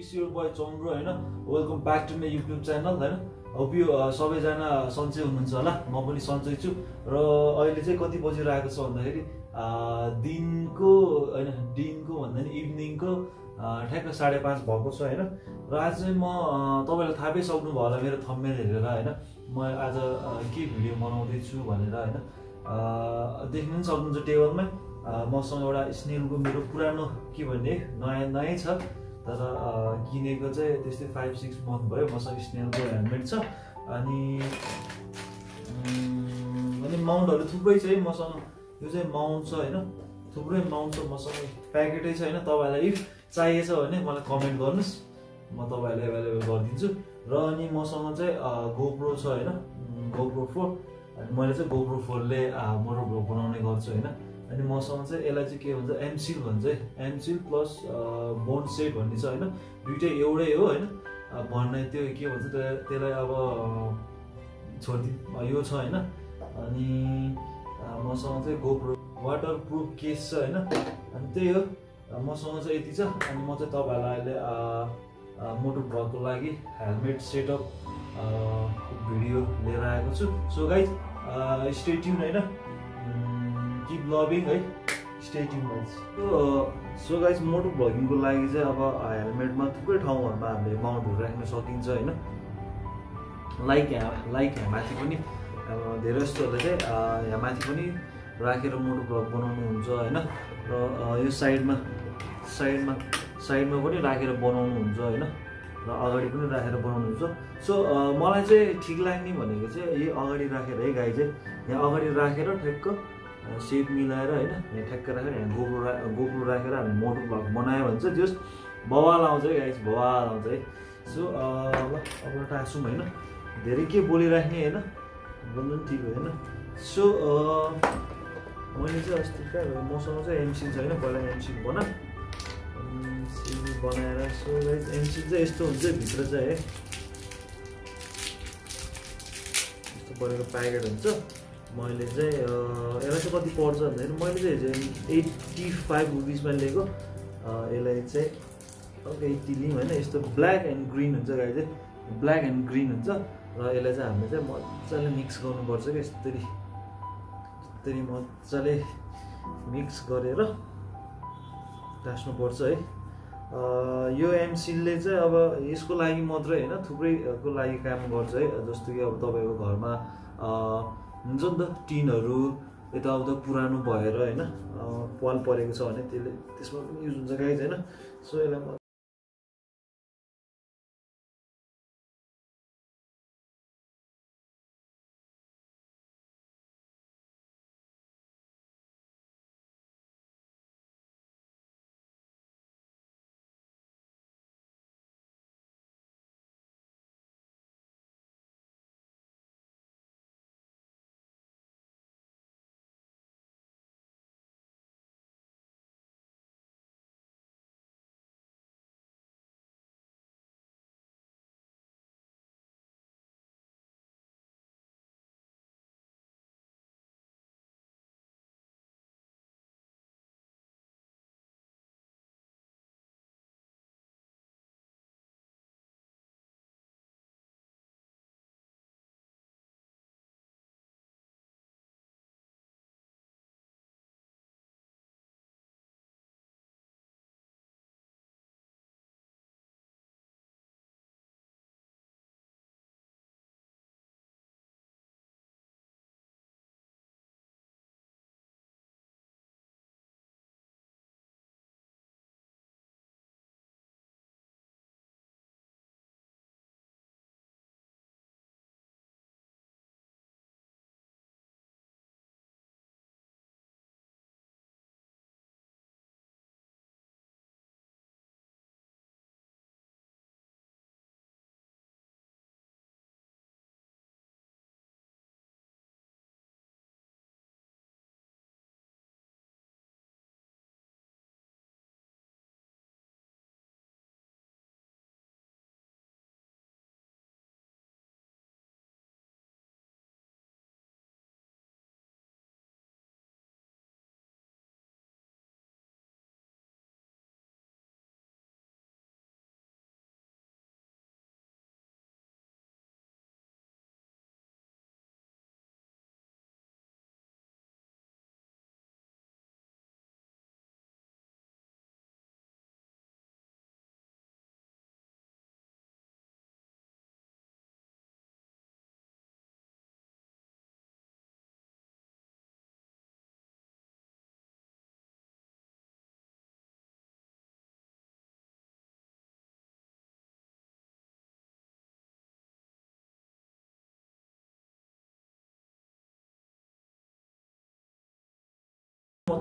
It's your boy Chandra हैन welcome back to my YouTube channel हैन hope you सबैजना सन्चै हुनुहुन्छ होला म पनि सन्चै छु र अहिले चाहिँ कति बजिरहेको छ भन्दाखेरि दिनको भन्दा नि इभिनिङको ठ्याक्क 5:30 भएको छ हैन र आज चाहिँ म तपाईहरुले थाहा पाइसक्नु भयो होला मेरो थम्बनेल हेरेर हैन म आज के भिडियो बनाउँदै छु भनेर हैन देख्न पनि सक्नुहुन्छ टेबलमै मसँग एउटा स्नेलको मेरो पुरानो के भन्ने नयाँ छ तर किनेको चाहिँ त्यस्तै 5-6 मन्थ भयो मसँग स्नेलको हेलमेट छ अनि माउन्टहरु थुप्रै छ है मसँग यो चाहिँ माउन्ट छ हैन थुप्रै माउन्ट छ मसँग प्याकेटै छ हैन तपाईलाई इफ चाहिएछ भने मलाई कमेन्ट गर्नुस् म तपाईलाई अवेलेबल गरिदिन्छु र अनि मसँग चाहिँ गोप्रो छ हैन गोप्रो 4 अनि मैले चाहिँ गोप्रो 4 ले मोटो भ्लग बनाउने गर्छु हैन अनि मसँग चाहिँ यसलाई चाहिँ के भन्छ एमसिल भन्छ एमसिल प्लस बोन सेट भन्ने छ हैन दुईटै एउटै हो हैन भन्ने त्यो के भन्छ त्यसलाई अब छोड्दि यो छ हैन अनि मसँग चाहिँ गोप्रो वाटर प्रुफ केस छ हैन अनि त्यही हो मसँग चाहिँ यति छ अनि म चाहिँ तपाईहरुलाई अहिले मोटो भ्लगको लागि हेलमेट सेटअप भिडियो लिएर आएको छु सो गाइज स्टे ट्युन हैन कीप लभिङ है stay tune guys so guys moto भ्लगिङको लागि चाहिँ अब हेलमेटमा थुप्रै ठाउँहरुमा हामीले माउन्टहरु राख्न सकिन्छ हैन लाइक यहाँ माथि पनि धेरै जस्तोले चाहिँ यहाँ माथि पनि राखेर मोटो भ्लग बनाउनु हुन्छ हैन र यो साइडमा पनि राखेर बनाउनु हुन्छ हैन र अगाडि पनि राखेर बनाउनु हुन्छ सो मलाई चाहिँ ठिक लाग्ने भनेको चाहिँ यही अगाडि राखेर है गाई चाहिँ यहाँ अगाडि राखेर ठ्याक्क सेप मिलाएर हैन यहाँ ठ्याक्क राखेर यहाँ गोप्रो राखेर हामी मोटो भ्लग बनायो भने चाहिँ जस बवाल आउँछ है गाइस बवाल आउँछ है सो अब टासौँ हैन धेरै के बोलिराख्ने हैन भन्नु पनि ठिक हो हैन सो मैले चाहिँ अस्ति मसँग चाहिँ एमसिल छैन पहिला एमसिल बनाएर सो गाइस एमसिल चाहिँ यस्तो हुन्छ भित्र चाहिँ है यस्तो बनेको प्याकेट हुन्छ मैले चाहिँ यसलाई चाहिँ कति पर्छ भन्दाखेरि मैले चाहिँ 85 रुपिसमा लिएको यसलाई चाहिँ 80 लियौँ हैन यस्तो ब्ल्याक एन्ड ग्रीन हुन्छ गाई चाहिँ ब्ल्याक एन्ड ग्रीन हुन्छ र यसलाई चाहिँ हामीले चाहिँ मजाले मिक्स गर्नुपर्छ क्या यसरी मजाले मिक्स गरेर टास्नुपर्छ है यो एमसिलले चाहिँ अब यसको लागि मात्रै हैन थुप्रैको लागि काम गर्छ है जस्तो कि अब तपाईको घरमा हुन्छ नि त टिनहरु यताउता पुरानो भएर हैन पाल परेको छ भने त्यसमा पनि युज हुन्छ गाइज हैन सो यसलाई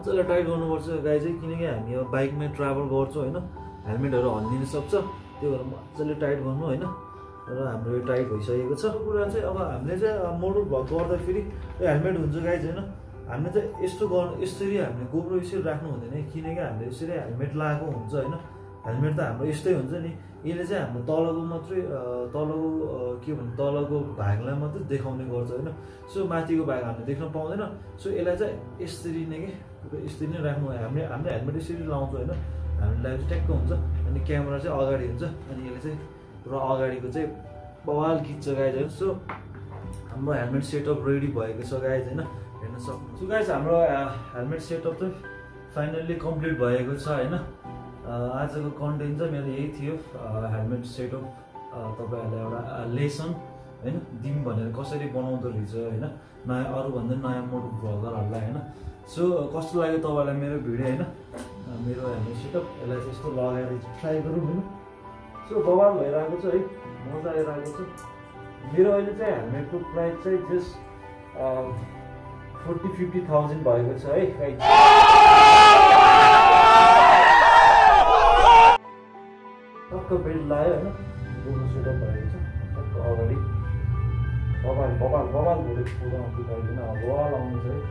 मजाले टाइट गर्नुपर्छ गाइज चाहिँ, किनकि हामी अब बाइकमै ट्राभल गर्छौँ होइन, हेलमेटहरू हल्लिन सक्छ, त्यो भएर मजाले टाइट गर्नु होइन। र हाम्रो यो टाइट भइसकेको छ। कुरा चाहिँ अब हामीले चाहिँ मोटो भ्लग गर्दाखेरि यो हेलमेट हुन्छ गाइज होइन, हामीले चाहिँ यस्तो गर्नु, यसरी हामीले गोप्रो यसरी राख्नु हुँदैन, किनकि हामीले यसरी हेलमेट लगाएको हुन्छ होइन। हेलमेट त हाम्रो यस्तै हुन्छ नि, यसले चाहिँ हाम्रो तलको मात्रै तलको के भन्छ तलको भागलाई मात्रै देखाउने गर्छ होइन। सो माथिको भाग हामीले देख्न पाउँदैन। सो यसलाई चाहिँ यसरी नै के यसरी नै राख्नु भयो। हामीले हेलमेट यसरी लाउँछौँ होइन, हामीलाई चाहिँ ट्याक्क हुन्छ, अनि क्यामेरा चाहिँ अगाडि हुन्छ, अनि यसले चाहिँ पुरा अगाडिको चाहिँ बवाल खिच्छ गाइज होइन। सो हाम्रो हेलमेट सेटअप रेडी भएको छ गाइज होइन, हेर्न सक्नुहुन्छ। सो गाइज हाम्रो हेलमेट सेटअप चाहिँ फाइनल्ली कम्प्लिट भएको छ होइन। आजको कन्टेन्ट चाहिँ मेरो यही थियो, हेलमेट सेटअप तपाईँहरूलाई एउटा लेसन होइन दिउँ भनेर कसरी बनाउँदो रहेछ होइन, नयाँ अरूभन्दा नयाँ मोटो भ्लगरहरूलाई होइन। सो कस्तो लाग्यो तपाईँलाई मेरो भिडियो होइन, मेरो हेलमेट सेटअप, यसलाई चाहिँ यस्तो लगाएर ट्राई गरौँ होइन। सो बवाल भइरहेको छ है, मजा आइरहेको छ। मेरो अहिले चाहिँ हेलमेटको प्राइस चाहिँ जस्ट 40-50,000 भएको छ है गाइज। टक्क बेल्ट लगायो होइन, गोप्रो सेटअप भएको छ टक्क अगाडि। बवाल भोलि पुरा पुऱ्याइदिन, बवाल आउनुहुन्छ है।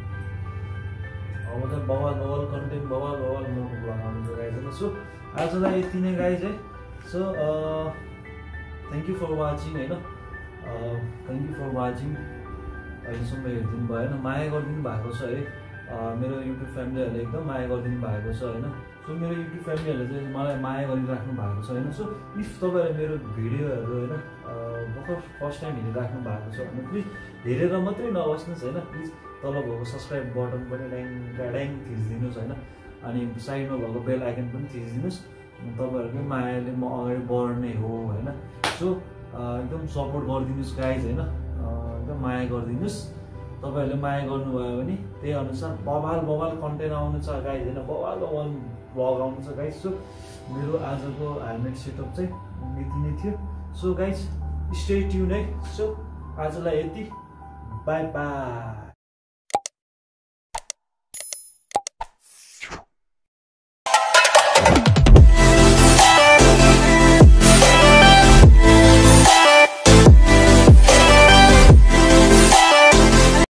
अब चाहिँ बवाल कन्टेन्ट बवाल मोटो भ्लग आउनुहुन्छ गाइज होइन। सो आजलाई यति नै गाइज है। So thank you for watching होइन, थ्याङ्क यू फर वाचिङ। अहिलेसम्म हेरिदिनु भयो होइन, माया गरिदिनु भएको छ है। मेरो युट्युब फ्यामिलीहरूले एकदम माया गरिदिनु भएको छ होइन। सो मेरो युट्युब फ्यामिलीहरूले चाहिँ मलाई माया गरिराख्नु भएको छ होइन। सो इफ तपाईँहरूले मेरो भिडियोहरू होइन भर्खर फर्स्ट टाइम हेरिराख्नु भएको छ भने प्लिज हेरेर मात्रै नबस्नुहोस् होइन, प्लिज तल भएको सब्सक्राइब बटन पनि ड्याङ थिचिदिनुहोस् होइन, अनि साइडमा भएको बेल आइकन पनि थिचिदिनुहोस्। तपाईँहरूकै मायाले म अगाडि बढ्ने हो होइन। सो एकदम सपोर्ट गरिदिनुहोस् गाइज होइन, एकदम माया गरिदिनुहोस्। तपाईँहरूले माया गर्नुभयो भने त्यही अनुसार बवाल कन्टेन्ट आउनु छ गाइज होइन, बवाल भ्लग आउनु छ गाइज। सो मेरो आजको हेलमेट सेटअप चाहिँ यति नै थियो। सो गाइज स्टे ट्युन है। सो आजलाई यति, बाई बाई।